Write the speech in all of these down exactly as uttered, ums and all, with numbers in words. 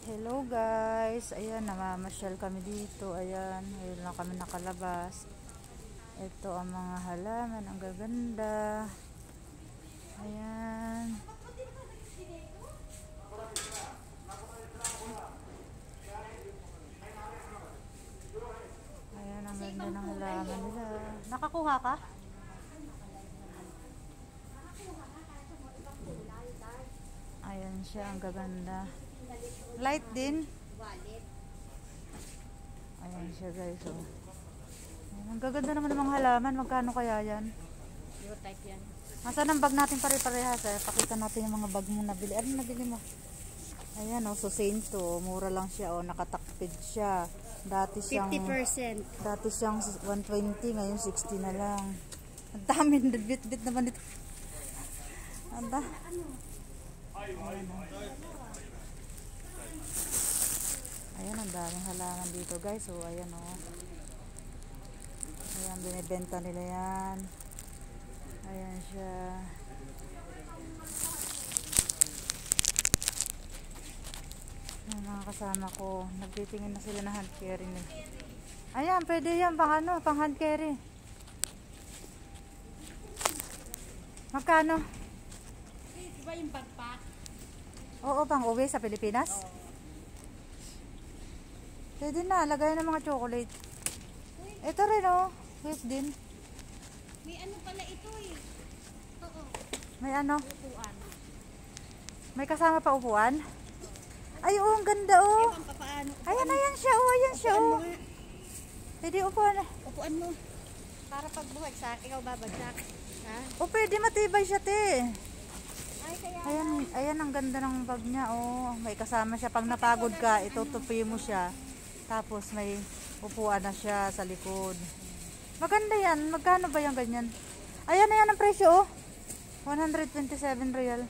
Hello guys, ayan, namamasyal kami dito. Ayan, ngayon lang kami nakalabas. Ito ang mga halaman, ang gaganda. Ayan. Ayan, ang ganda ng halaman nila. Nakakuha ka? Ayan siya, ang gaganda. Light din. Ayan siya guys, oh. Ayan, ang gaganda naman ng mga halaman. Magkano kaya yan? Your type yan. Asan ang bag natin pare-parehas, eh? Pakita natin yung mga bag mo nabili. Ano nabili mo? Ayan, oh, Susainto. Mura lang siya, oh. Nakatakpid siya. Dati siyang fifty percent. Dati siyang one twenty, ngayon sixty na lang. Ang dami, bit-bit naman ito. Ang dami. Ayan, oh. Ayan, ang daming halaman dito guys. So, ayan, oh. Ayan, binibenta nila yan. Ayan siya. Ayan, mga kasama ko. Nagtitingin na sila na hand carry na. Ayan, pwede yan. Pang ano, pang hand carry. Magkano? Diba yung backpack? Oo, pang uwi sa Pilipinas? Oo. Pwede na, lagay ng mga chocolate. Ito rin, oh. Cute din. May ano pala ito eh. Oo. May ano? Upuan. May kasama pa upuan? Ay, oh, ang ganda, oh. Ewan pa paano. Ayan, ayan siya, oh. Ayan siya, Upuan oh. mo nga. Pwede upuan. Upuan mo. Para pag buhagsak, ikaw babagsak. Ha? Oh, pwede matibay siya, te. Ay, kaya. Ayan, ayan ang ganda ng bag niya, oh. May kasama siya. Pag napagod ka, itutupi mo siya. Tapos may upuan na siya sa likod. Maganda yan. Magkano ba yung ganyan? Ayan na yan ang presyo, oh. one hundred twenty-seven real.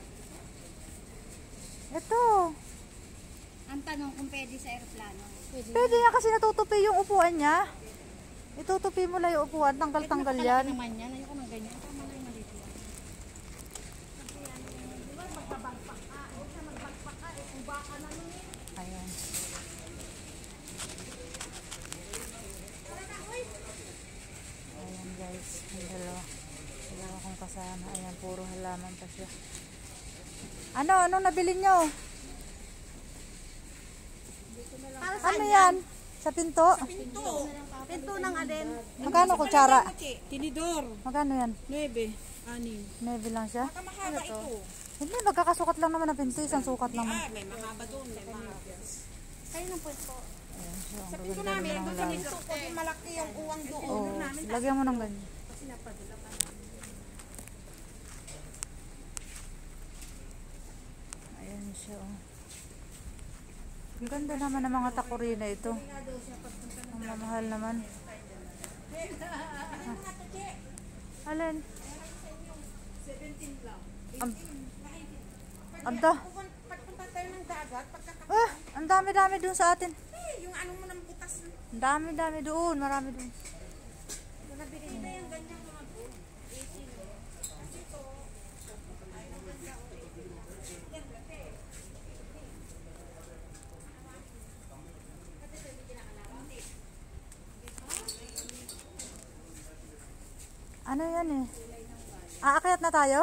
Ito. Ang tanong kung pwede sa aeroplano. Pwede. Pwede yan kasi natutupi yung upuan niya. Itutupi mo lang yung upuan. Tanggal-tanggal yan. Ito naman yan. Ayoko ng ganyan. Tama na yung maliit yan. Kasi yan, di ba magbabagpak ka? Huwag na magbagpak ka. Eh, kung baka na nun eh. Ayan. Ayan guys. Yung dalawa. Dalawa kong kasama. Ayan, puro halaman pa siya. Ano? Anong nabili nyo? Para Ano yan? Sa pinto? Pinto. Pinto ng aden. Magkano kutsara? Tinidor. Magkano yan? Nuebe. Anim. Navy lang siya? Mahaba ito. Hindi, magkakasukat lang naman ang pinto. Isang sukat lang. Ah, may mahaba doon. May mahaba. Kayo ng pwesto. Ayan siya. Ang Sa pinto gaganda namin, naman doon ng sa halaman. pinto ko, yung malaki yung uwang doon. Oo, namin. lagyan mo ng ganyan. Kasi napadala pa namin. Ayan siya, oh. Ang ganda naman ng mga takurina ito. Ang mamahal naman. Ah. Alin? Ang ang da. Pagpunta tayo ng dagat, pagkakapit, Ah, ang dami-dami doon sa atin. yung ano mo ng butas. Ang dami-dami doon, marami doon. Nabili na yung ganyan mga doon. Kasi ito, ay, ang ganda o. Yan, kasi. Ano yan eh? Aakyat na tayo?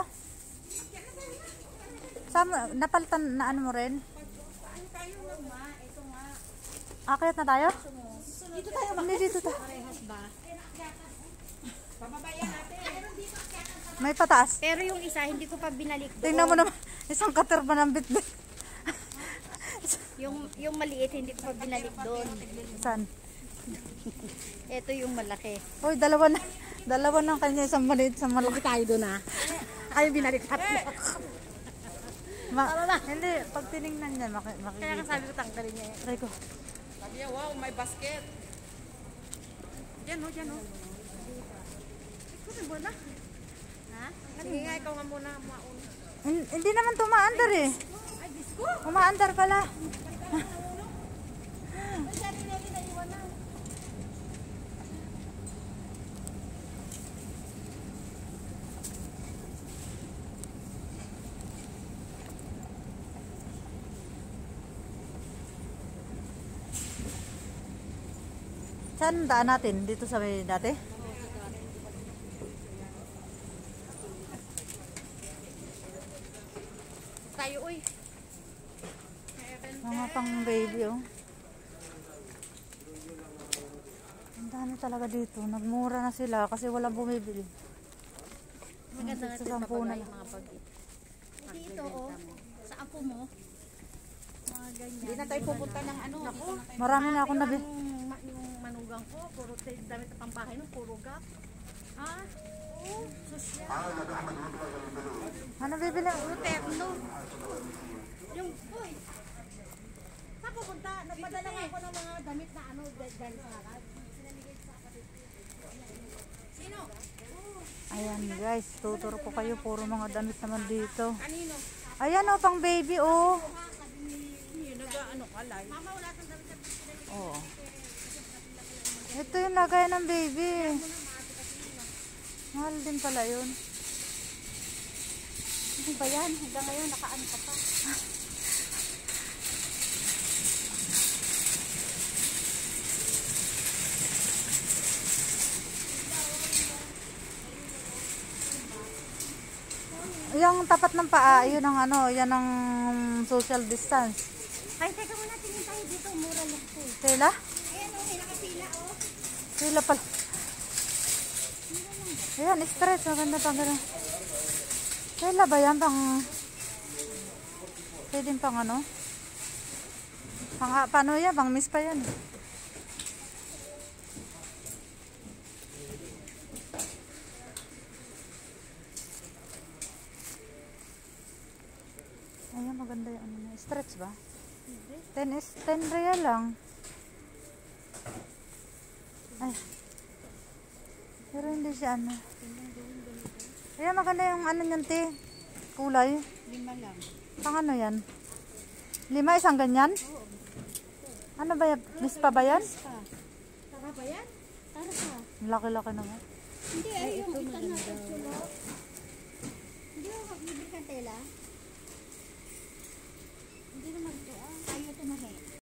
Sama, napalitan na ano mo rin? Ano tayo nga? Ito nga. Aakyat na tayo? Dito tayo. Hindi, dito tayo. Parehas ba? Pababayan natin. May pataas. Pero yung isa, hindi ko pa binalik doon. Tingnan mo naman, isang kater ba ng bitbit? Yung, yung maliit, hindi ko pa binalik doon. Saan? Ito yung malaki. Uy, dalawa na. Dalawa ng kanya, isang maliit, isang malaki. Tayo doon ah. Ay, binalik tatlo. Ma hindi, pag tinignan niya, maki Kaya makikita. ka sabi ko tanggalin niya. Try ko. Sabi niya, wow, may basket. Diyan o, diyan o. Ikaw mo na. Ha? Sige nga, ikaw nga muna mauna. Hin- Hindi naman tumaandar eh. Ay, disco. Umaandar pala. Saan daan natin? Dito sa may dati? Tayo, uy. Mga pang baby, oh. Ang dami talaga dito. Nagmura na sila kasi walang bumibili. Maganda nga Sa ito sampu na papagay lang. mga pag dito, oh. Sa apo mo. Mga ganyan. Hindi na tayo pupunta ng ano. Naku. Marami na akong nabi. Yung, ma- yung manugang ko, puro tayo damit na pambahay nun, puro gap. Ha? Oo. Social. Ano bibili? Puro terno. Yung, uy. Saan pupunta? Nagpadala nga ako ng mga damit na ano, dahil sa harap. Sino? Ayan guys, tuturo ko kayo. Puro mga damit naman dito. Kanino? Ayan oh, pang baby oh. Yun, nag-ano ka live. Mama, wala kang damit na Oh. Ito yung lagay ng baby. Mahal din pala yun. Ano ba yan? Hanggang ngayon, nakaano ka pa. Yung tapat ng paa, yun ang ano, yan ang social distance. Ay, teka muna, tingin tayo dito. Mura lang po. Sila? Ayan o, may nakapila o. Sila pala. Ayan, stretch. Maganda pang gano'n. Sila ba yan? Pang... Pwede pang ano? Pang, ah, paano yan? Pang miss pa yan. Ayan, maganda yung ano. Stretch ba? ten is ten real lang. Ay. Pero hindi siya ano. Ayan, maganda yung ano nyan, te. Kulay. Lima lang. Pang ano yan? Lima, isang ganyan? Ano ba yan? Miss pa ba yan? Tara ba yan? Tara ka. Laki-laki naman. Hindi, ay, yung ito natin.